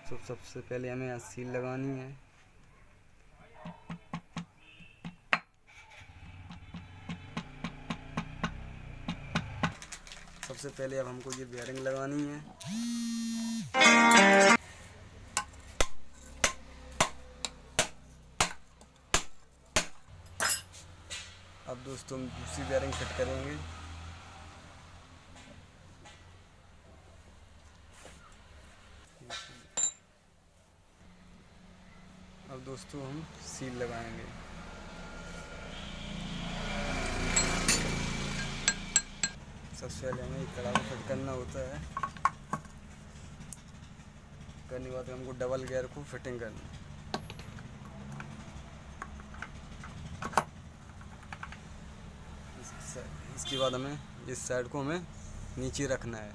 तो सबसे पहले हमें यहाँ सील लगानी है। सबसे पहले अब हमको ये बेयरिंग लगानी है। अब दोस्तों हम दूसरी बेयरिंग फिट करेंगे। अब दोस्तों हम सील लगाएंगे। सबसे पहले हमें कड़ा को फिट करना होता है। करने के बाद हमको डबल गियर को फिटिंग करना है। इसके बाद हमें इस साइड को हमें नीचे रखना है।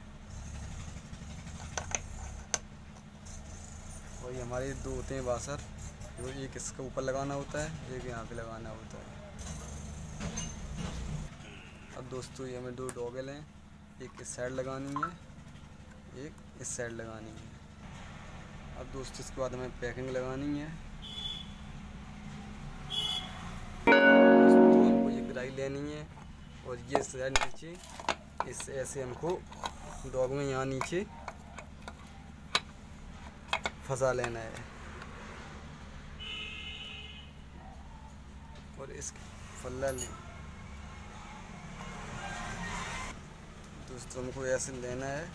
और ये हमारे दो होते हैं वाशर, जो एक इसके ऊपर लगाना होता है, एक यहाँ पे लगाना होता है। अब दोस्तों ये हमें दो डॉगल हैं, एक इस साइड लगानी है, एक इस साइड लगानी है। अब दोस्तों इसके बाद हमें पैकिंग लगानी है। दोस्तों हमको ये गिराई लेनी है और ये साइड नीचे इस ऐसे हमको डॉग में यहाँ नीचे फंसा लेना है। और इस फल्ला लें दोस्तों, हमको ऐसे लेना है।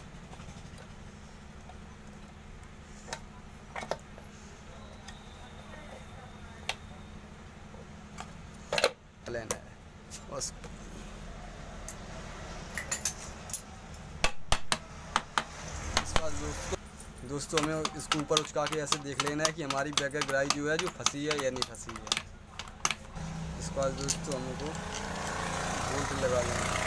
लेना है बस। दोस्तों हमें इसको ऊपर उचका के ऐसे देख लेना है कि हमारी बैगर गिराई जो है जो फंसी है या नहीं फंसी है। इसके बाद दोस्तों हमको बोल्ट लगा लेना है।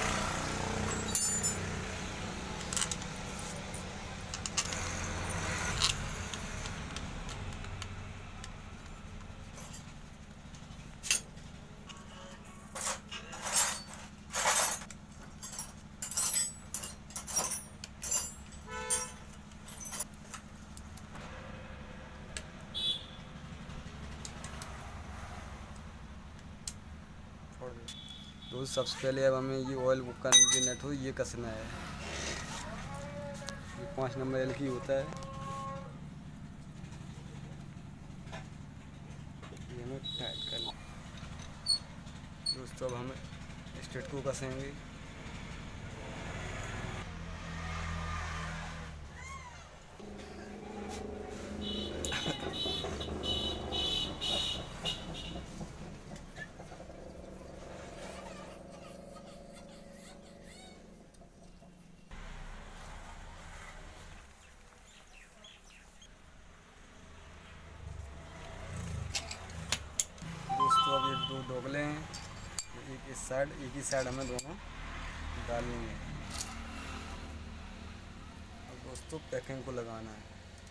तो सबसे पहले अब हमें ये ऑयल बुक करने की नट हो ये कसना है। ये 5 नंबर एल की होता है, ये हमें टाइट करना। दोस्तों अब हम स्ट्रेट को कसेंगे। दोस्तों अब ये दो डोगले हैं, एक इस साइड एक ही साइड हमें दोनों डालनी है। अब दोस्तों पैकिंग को लगाना है।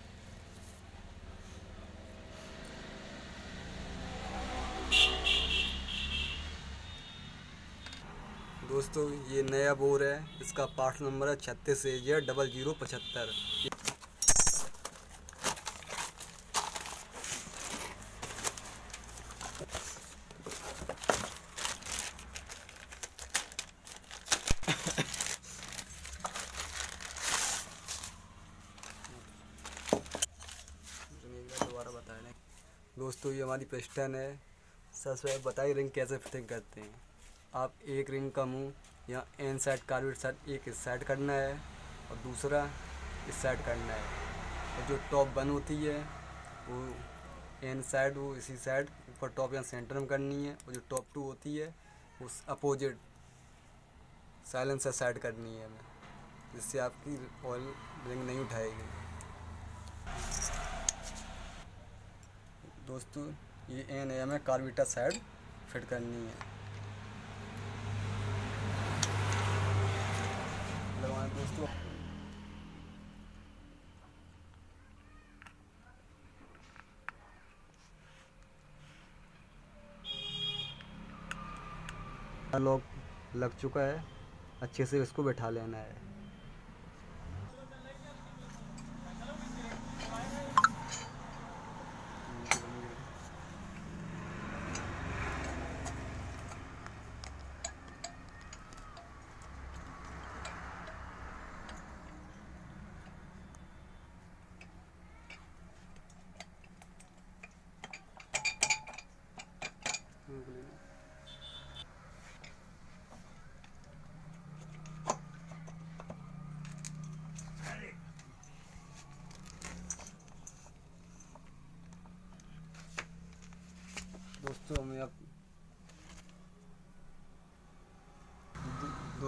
दोस्तों ये नया बोर है, इसका पार्ट नंबर है 36 AJ 0075। दोबारा बताएं दोस्तों, ये हमारी पिस्टन है। सबसे बताइए रिंग कैसे फिटिंग करते हैं। आप एक रिंग का मुंह या एन साइड कार्बेट साइड एक इस साइड करना है और दूसरा इस साइड करना है। और जो टॉप बन होती है वो एन साइड वो इसी साइड ऊपर टॉप या सेंटर में करनी है, और जो टॉप 2 होती है उस अपोजिट साइलेंसर साइड करनी है हमें, जिससे आपकी ऑयल रिंग नहीं उठाएगी। दोस्तों ये एन है, हमें कार्बेटर साइड फिट करनी है। लगवाएं दोस्तों। लॉक लग चुका है, अच्छे से इसको बैठा लेना है।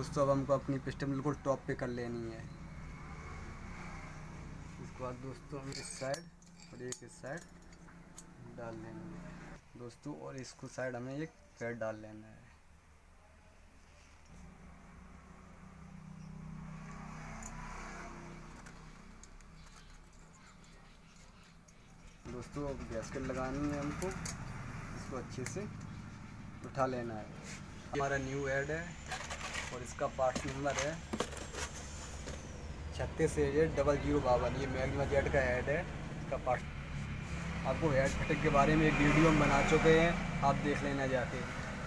दोस्तों अब हमको अपनी पिस्टन बिल्कुल टॉप पे कर लेनी है। इसके बाद दोस्तों हम इस साइड और एक इस साइड डाल लेंगे दोस्तों, और इसको साइड हमें एक पैड डाल लेना है। दोस्तों अब गैसकेट लगानी है हमको, इसको अच्छे से उठा लेना है। हमारा न्यू ऐड है और इसका पार्ट नंबर है 36AZ0052। ये मैग्मा जेट का हेड है। इसका पार्ट आपको हेड फिटिंग के बारे में एक वीडियो हम बना चुके हैं, आप देख लेना जाके।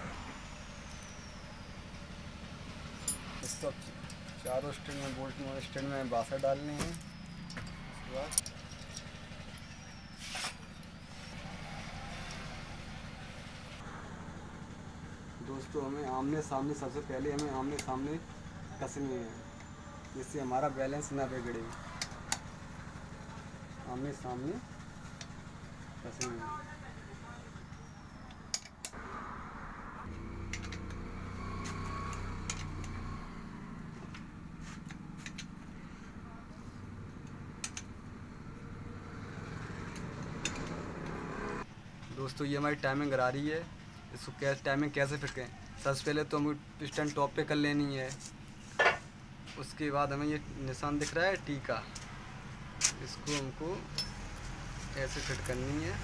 इसको चारों स्टैंड में बोल्ट स्टैंड में बासर डालने हैं। उसके बाद दोस्तों हमें आमने सामने, सबसे पहले हमें आमने सामने कसनी है, जिससे हमारा बैलेंस ना बिगड़े। आमने सामने कसनी है। दोस्तों ये हमारी टाइमिंग करा रही है। इसको टाइमिंग कैसे फिट करें, सबसे पहले तो हमें पिस्टन टॉप पे कर लेनी है। उसके बाद हमें ये निशान दिख रहा है टी का, इसको हमको ऐसे फिट करनी है।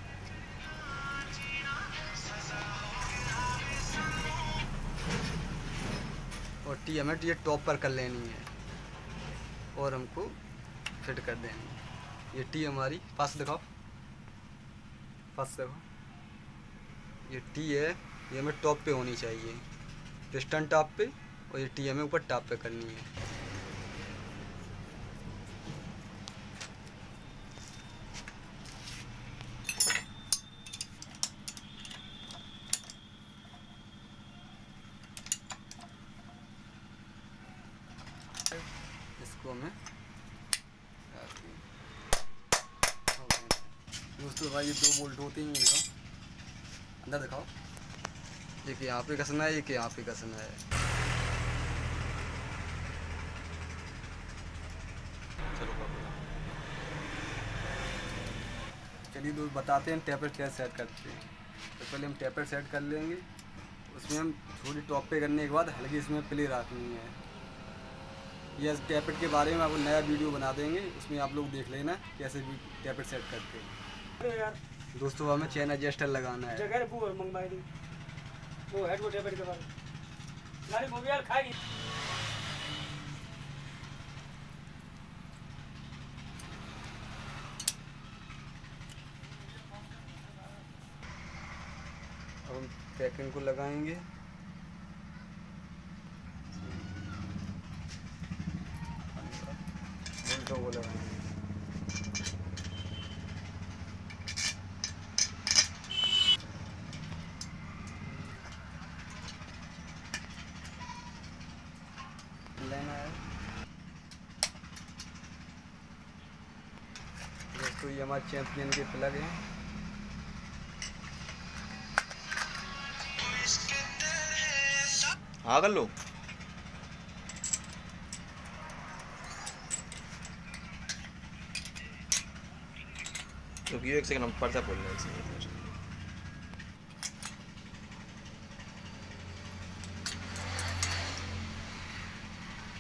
और टी हमें ये टॉप पर कर लेनी है और हमको फिट कर देनी है। ये टी हमारी पास दिखाओ, पास देखो, ये टी है, ये हमें टॉप पे होनी चाहिए, पिस्टन टॉप पे, और ये टी हमें ऊपर टॉप पे करनी है। इसको हमें दोस्तों भाई ये 2 बोल्ट होते हैं, इनका अंदर दिखाओ। एक यहाँ पे कसना है, एक यहाँ पे कसना है। चलिए दोस्त बताते हैं टैपर कैसे सेट करते हैं। तो पहले हम टैपर सेट कर लेंगे, उसमें हम थोड़ी टॉप पे करने के बाद हल्की इसमें प्ले रखनी है। ये टैपर के बारे में आपको नया वीडियो बना देंगे, उसमें आप लोग देख लेना कैसे भी टैपर सेट करते हैं। दोस्तों हमें चैन एडजस्टर लगाना है। वो हेड वो टैपर के बारे में यार खाई। अब हम पैकिंग को लगाएंगे। बोल्टों को लगाएंगे। लेना है दोस्तों, ये हमारे चैंपियन के प्लग हैं। हाँ कर लो, क्योंकि 1 सेकंड हम पर्चा बोल रहे हैं।